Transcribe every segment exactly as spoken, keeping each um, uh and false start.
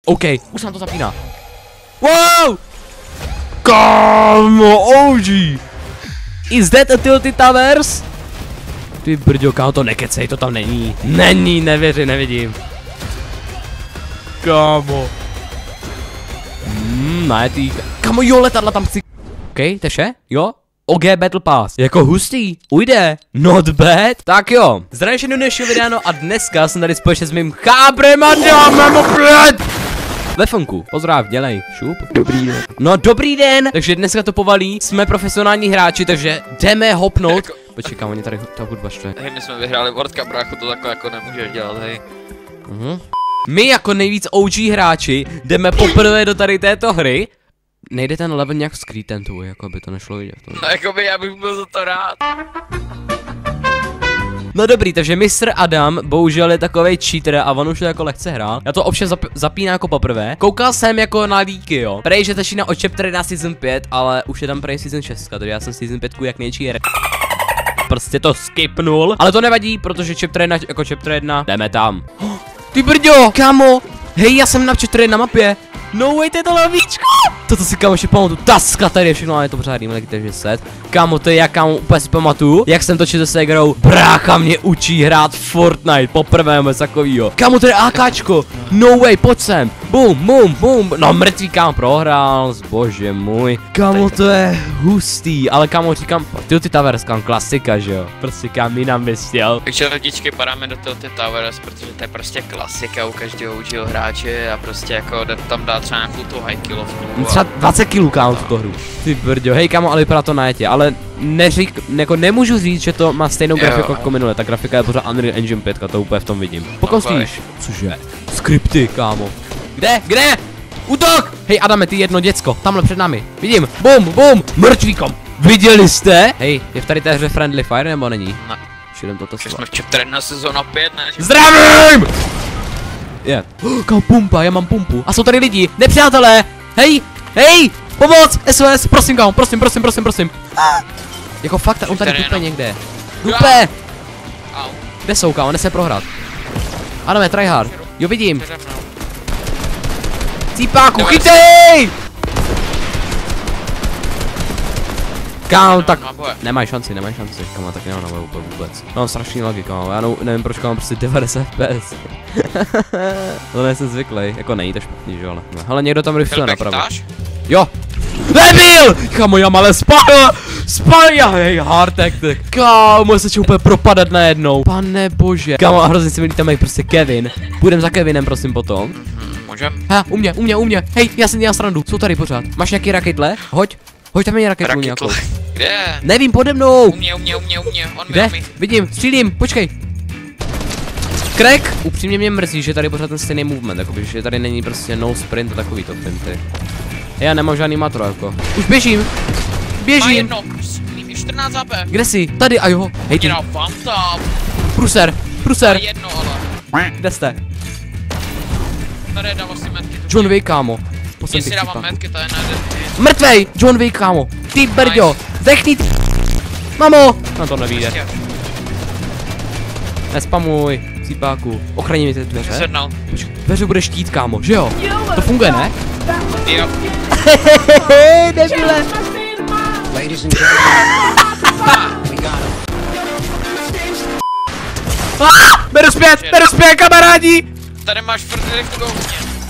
OK, už se nám to zapíná. Wow! Kámo, O G! Is that a Tilted Towers? Ty brďo, kámo, to nekecej, to tam není. Není, nevěřím, nevidím. Kámo. Hmm, ne, ty. Kámo, jo, letadla tam chci. OK, to je vše? Jo? O G Battle Pass. Jako hustý. Ujde. Not bad. Tak jo. Zdravím do dnešního videa, no a dneska jsem tady společně s mým chábrem a dáme opět. Ve funku. Pozdrav, dělej. Šup. Dobrý den. No dobrý den. Takže dneska to povalí. Jsme profesionální hráči, takže jdeme hopnout. Jako... Počkej, kámo, oni tady ta hudba štve. Hej, my jsme vyhráli World Cup, brácho, to takhle jako nemůžeš dělat, hej. Mhm. My jako nejvíc O G hráči jdeme poprvé do tady této hry. Nejde ten level nějak skrýt ten tvůj, jako by to nešlo vidět. No jakoby já bych byl za to rád. No dobrý, takže mistr Adam bohužel je takovej cheater a on už to jako lehce hrál. Já to občas zap zapíná jako poprvé. Koukal jsem jako na líky, jo. Prej, že začíná od chapter jedna season pět, ale už je tam prej season šest, takže já jsem season pět jak nejčí re... Prostě to skipnul. Ale to nevadí, protože chapter jedna jako chapter jedna, jdeme tam. Oh, ty brďo, kámo. Hej, já jsem na chapter jedna mapě. No way, to je to levíčko! Toto si kámo ještě pamatuju, taska tady je všechno, ale je to pořádný, takže set. Kámo, to je jak kámo, úplně si pamatuju, jak jsem točil se Segrou, brácha mě učí hrát Fortnite, poprvé bez takovýho. Kámo, to je AKčko, no way, pojď sem, boom, boom, boom, no mrtvý kámo, prohrál, bože můj. Kámo, to je hustý, ale kámo, říkám, Tilted Towers, kámo, klasika, že jo, prostě kámo, jinam vystěl. Takže lodičky padáme do Tilted Towers, protože to je prostě klasika u každého užího hráče a prostě jako tam dá třeba nějakou tu high kilovku. Třeba dvacet kilů kámo tuto hru. Ty brďo, hej kámo, ale vypadá to na jetě, ale neřík, jako nemůžu říct, že to má stejnou grafiku jako minule, ta grafika je pořád Unreal Engine pět, to úplně v tom vidím. Pokousíš? Cože? Skripty, kámo. Kde? Kde? Útok! Hej Adame, ty jedno děcko, tamhle před námi, vidím, bum, bum, mrtvíkom. Viděli jste? Hej, je v tady té hře Friendly Fire nebo není? Ne. Šilem toto jsme v chapter jedna sezóna pět, ne? Zdravím! Je. Yeah. Oh, kámo, pumpa, já mám pumpu. A jsou tady lidi, nepřátelé! Hej! Hej! Pomoc! S O S! Prosím, kámo, prosím, prosím, prosím, prosím. Ah. Jako fakt, on tady dupe někde. Dupe! Kde jsou, kámo, nese prohrát. Adame, tryhard. Jo, vidím. Cípáku, chytej! Kámo, tak nemají šanci, nemají šanci, kámo, tak nemám na moje úplně vůbec. Mám strašný lagi, kámo, já nevím proč, kámo, prostě devadesát F P S. To nejsem zvyklý, jako není to špatný, že ale. Hele, někdo tam rifle napravo. Jo! Nebyl! Kámo, já malé spal! Spal já, hej, hard tactic. Kámo, se začal úplně propadat najednou. Pane bože. Kámo, a hrozně si mi tam jak prostě Kevin. Půjdem za Kevinem, prosím, potom. Můžem? Ha, u mě, u mě, u mě. Hej, já jsem dělal srandu, jsou tady pořád. Máš nějaký raketle? Hoď. Hoď tam je raketu nějakou. Kde? Nevím, pode mnou. U mě, u mě, u mě, u mě. On kde? Vidím, střílím, počkej. Crack! Upřímně mě mrzí, že tady pořád ten stejný movement, jakoby, že tady není prostě no sprint a takový to finty. Já nemám žádný matro, jako. Už běžím! Běžím! Má jedno, čtrnáct H P. Kde jsi? Tady, a jo. Hej ty. Pruser, pruser. Má jedno, ale. Kde jste? Tady dalo si metky. John Wick, kámo. Mně si dávám metky, to je najde. Mrtvej! John Wick, kámo. Ty brďo. Zdechni. Mamo! No to nevíde. Nespamuj, cípáku. Ochraní mi ty dveře. Počkej, dveře bude štít, kámo, že jo? To funguje, ne? Jo. Hehehe, debile. Beru zpět, beru zpět, kamarádi! Tady máš frdry v toho.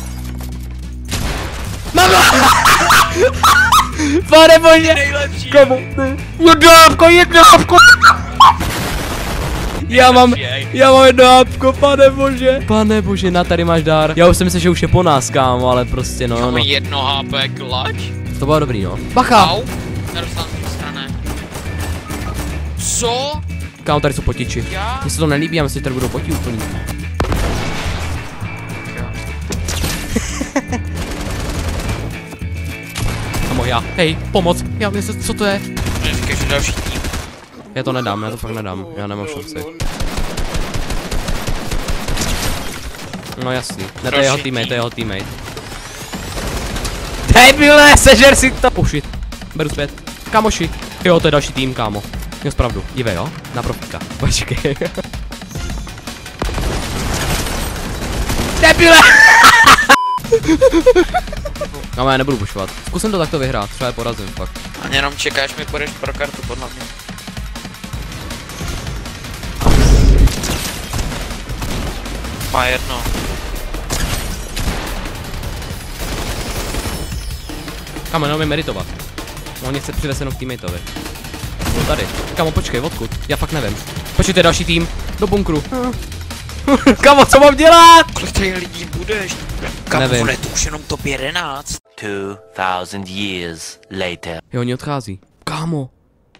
Mama! Pane bože! Nejlepší. Komu? Jedno hápko, jedno hápko! Já mám, já mám jedno hápko, pane bože. Pane bože, na tady máš dár. Já už jsem myslel, že už je po nás, kámo, ale prostě no, no. Jedno H P klač. To bylo dobrý, no. Bacha! Au. Nedostal jsem strany. Co? Kámo, tady jsou potiči. Mně se to nelíbí, já myslím, že tady budou potí úplný. Kámo, já. Hej, pomoc. Já myslím, co to je? Neříkej, že další tým. Já to nedám, já to fakt nedám, já nemám šanci. No jasný, ne, to je jeho teammate, to je jeho teammate. Debile, sežer si to! Oh shit, beru zpět. Kamoši. Jo, to je další tým, kámo. Jo, zpravdu, dívej, jo, na profíka. Počkej. Debile! Kámo, já nebudu pušovat. Zkusím to takto vyhrát, třeba je porazím fakt. A jenom čekáš, mi půjdeš pro kartu podle mě. Má jedno. Kámo, jenom je meditovat. On mě chce přivést jenom k teammateovi. Byl tady. Kámo, počkej, odkud? Já fakt nevím. Počkej, to je další tým. Do bunkru. Kámo, co mám dělat? Kolik tady lidí budeš? Kámo, bude to už jenom top jedenáct. Two thousand years later. Jo, oni odchází. Kámo.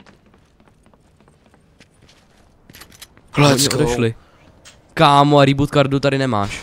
Let's go. Odešli. Kámo, a reboot kardu tady nemáš.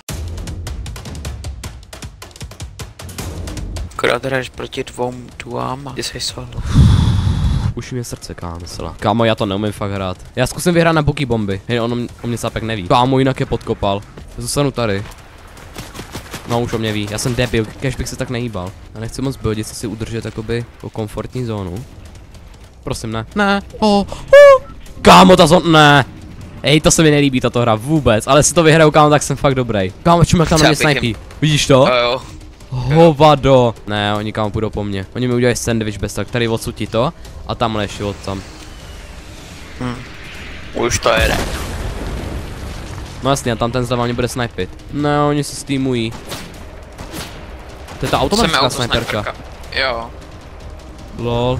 Akorát hraješ proti dvou duám, ty jsi sval. Už mě srdce, kámo, sela. Kámo, já to neumím fakt hrát. Já zkusím vyhrát na boky bomby, jen on o mě sápek neví. Kámo, jinak je podkopal. Zůstanu tady. No, už o mě ví, já jsem debil, kež bych se tak nehýbal. Já nechci moc buildit, si udržet jakoby po komfortní zónu. Prosím, ne. Ne. Oh. Oh. Kámo, ta zóna, ne. Ej, to se mi nelíbí tato hra vůbec, ale si to vyhraju, kámo, tak jsem fakt dobrý. Kámo, čím jak tam na mě snipí. Vidíš to? Jo. Hovado. Ne, oni kámo půjdou po mně. Oni mi udělají sandwich bez tak, tady odsud ti to a tam ještě od tam. Hm. Už to jede. No jasně, a tam ten zleva mě bude snipit. Ne, oni se steamují. To je ta automatická sniperka. Jo. Lol.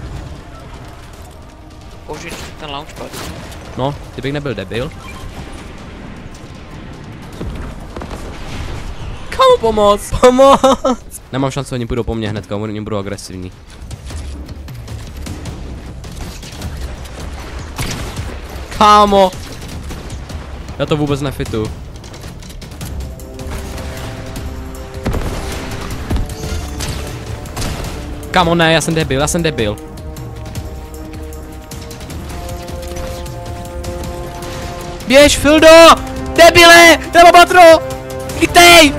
Použij ten launchpad. No, ty bych nebyl debil. Kámo, pomoc, pomoc. Nemám šanci, oni půjdou po mně hnedka, oni budou agresivní. Kámo. Já to vůbec nefitu. Kámo, ne, já jsem debil, já jsem debil. Běž, Fildo! Debile! Nebo patro! Chytej!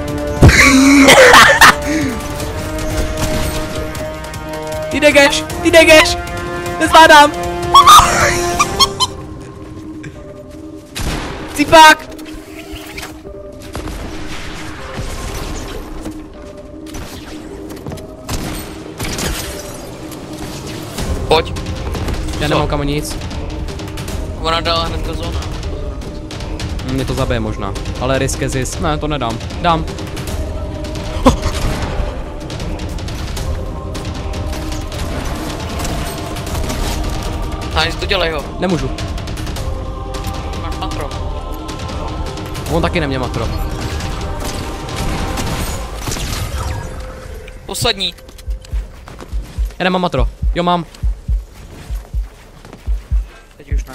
Ty degeš, ty degeš! Nezvládám! Cipák! Pojď. Já nemám kamo nic. Ona dala hnedka zóna. Mě to zabije možná, ale risk je zis. Ne, to nedám. Dám. Nice, to dělej ho. Nemůžu. Máš matro. On taky nemě matro. Poslední. Já nemám matro. Jo, mám. Teď už ne.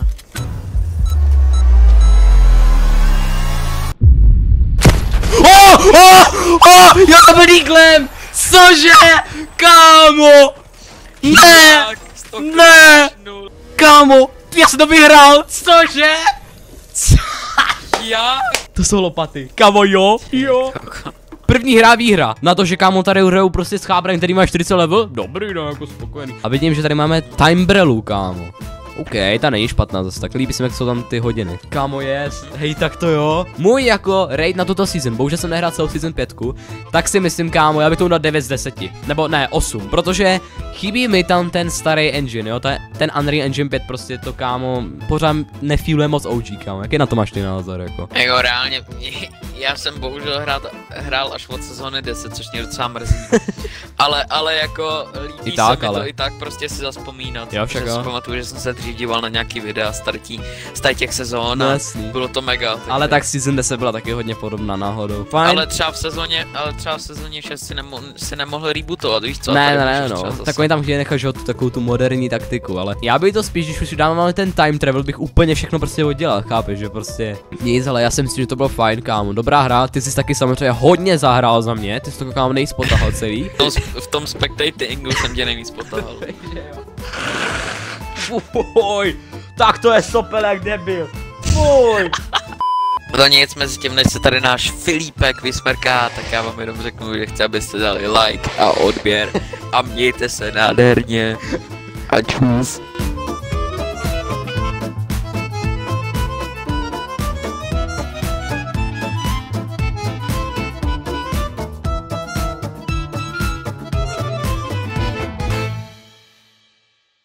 Oh, oh, oh, já jsem byl díklem! Cože? Kámo! Ne! Ne! Kámo! Já jsem to vyhrál! Cože? Jak? To jsou lopaty. Kámo, jo? Jo. První hra výhra. Na to, že kámo tady hrajou prostě s chábrem, který má čtyřicet level. Dobrý, no, jako spokojený. A vidím, že tady máme Timbrelu, kámo. OK, ta není špatná zase, tak líbí se mi, jak jsou tam ty hodiny. Kámo, yes, hej, tak to jo. Můj jako raid na tuto season, bohužel jsem nehrál celou season pět, tak si myslím, kámo, já bych tomu dal devět z deseti. Nebo ne, osm, protože chybí mi tam ten starý engine, jo, ta, ten Unreal Engine pět prostě to, kámo, pořád nefeeluje moc O G, kámo. Jaký na to máš ty názor, jako? Jako reálně, já jsem bohužel hrál, hrál až od sezóny deset, což mě docela mrzí. ale, ale jako líbí tak, se mi ale. to i tak prostě si zaspomínat. Jo, však jo. Si pamatuju, že jsem se dřív díval na nějaký videa z tady těch sezón no, a jasný. bylo to mega. Takže... Ale tak season deset byla taky hodně podobná náhodou. Fajn. Ale třeba v sezóně, ale třeba v sezóně šest si, nemo, si nemohl rebootovat, víš co? Ne, ne, ne, no. Tak oni tam chtěli nechat, že tu takovou tu moderní taktiku, ale já bych to spíš, když už dáváme ten time travel, bych úplně všechno prostě oddělal, chápeš, že prostě nic, ale já si myslím, že to bylo fajn, kámo. Dobrá hra, ty jsi taky samozřejmě hodně zahrál za mě, ty jsi to kámo nejvíc potahal celý. V tom spectatingu jsem tě nejvíc potahal. Fuj, tak to je sopelek debil. Fuj. No nic, mezi tím, než se tady náš Filipek vysmrká, tak já vám jenom řeknu, že chci, abyste dali like a odběr a mějte se nádherně a čus.